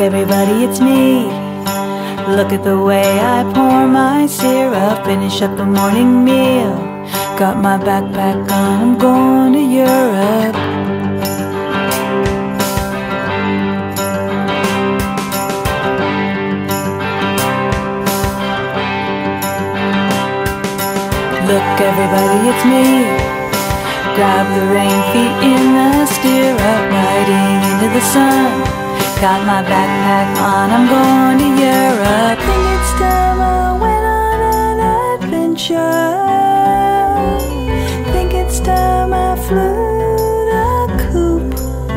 everybody, it's me. Look at the way I pour my syrup, finish up the morning meal. Got my backpack on, I'm going to Europe. Look everybody, it's me. Grab the rain, feet in the stirrup, riding into the sun. Got my backpack on, I'm going to Europe. Think it's time I went on an adventure. Think it's time I flew the coop.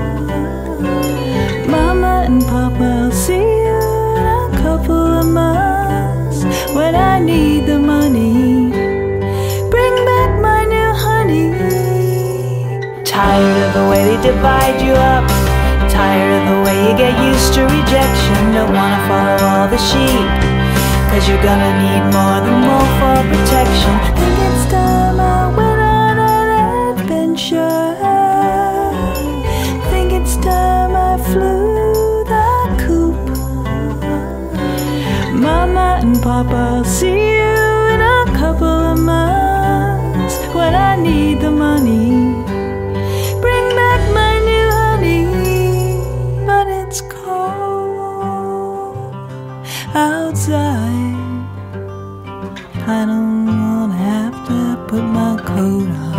Mama and Papa, I'll see you in a couple of months. When I need the money, bring back my new honey. Tired of the way they divide you up, tired of the way you get used to rejection. Don't wanna follow all the sheep, cause you're gonna need more than wool for protection. Think it's time I went on an adventure. Think it's time I flew the coop. Mama and Papa, I'll see